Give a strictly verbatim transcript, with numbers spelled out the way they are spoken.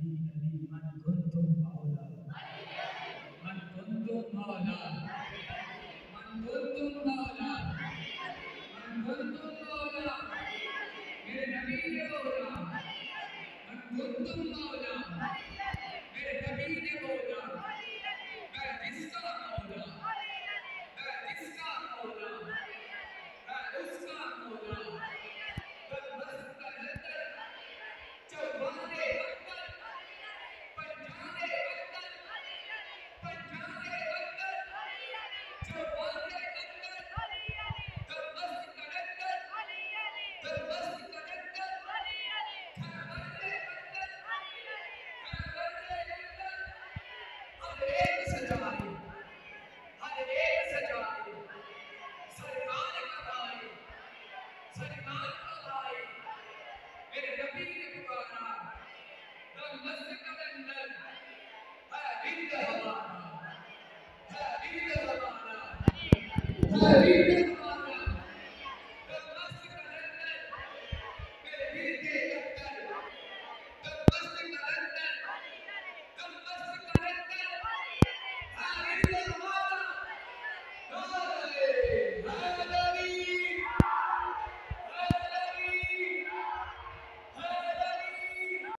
मन कुंतुम मौला मन कुंतुम मौला मन कुंतुम मौला मन कुंतुम मौला मेरे नबी ने बोला मन कुंतुम मौला मेरे नबी ने बोला मैं जिसका मौला मैं जिसका मौला मैं उसका मौला बस बस का नजर चौबाने अंदर पंजाने अंदर पंजाने अंदर चौबाने अंदर दरबस्त का अंदर दरबस्त का अंदर खरबंदे अंदर खरबंदे अंदर हर एक सजाए हर एक सजाए सरकार का आए सरकार का आए मेरे नबी ने पुकारा दरबस्त का अंदर है रिंद हमारा है रिंद हमारा है रिंद